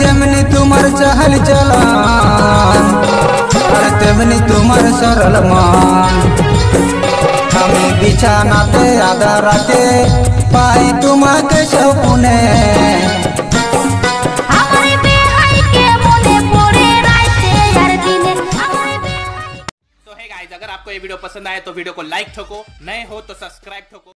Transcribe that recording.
Gemini तुम्हार चहल चलन अरे तेमनी तुम्हार सरल मान। हमें बिछानाते आधा राते पाई तुम्हारे सपने अगर आपको ये वीडियो पसंद आए तो वीडियो को लाइक ठोको, नए हो तो सब्सक्राइब ठोको।